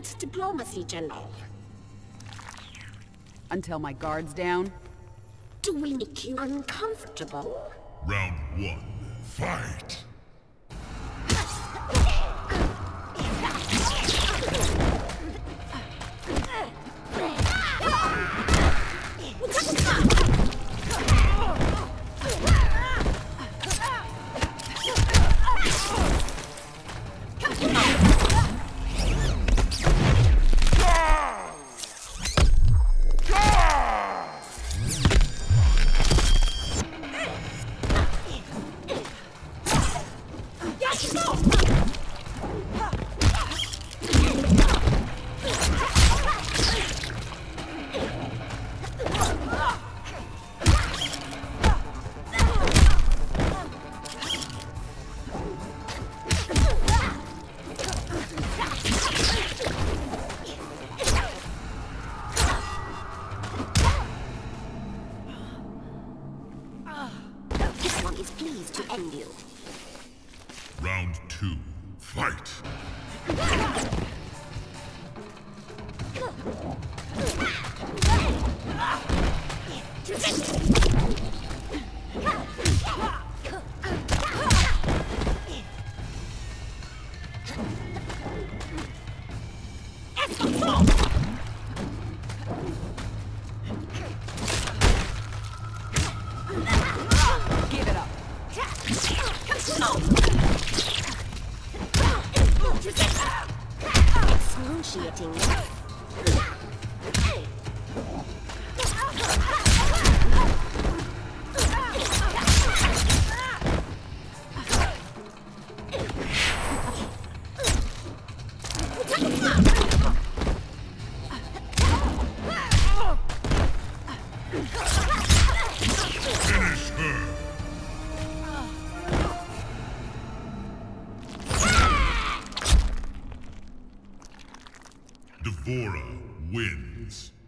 That's diplomacy, General. Until my guard's down? Do we make you uncomfortable? Round 1, fight! Is pleased to end you. Round 2, fight! Give it up. Excruciating. Finish her! Devora wins.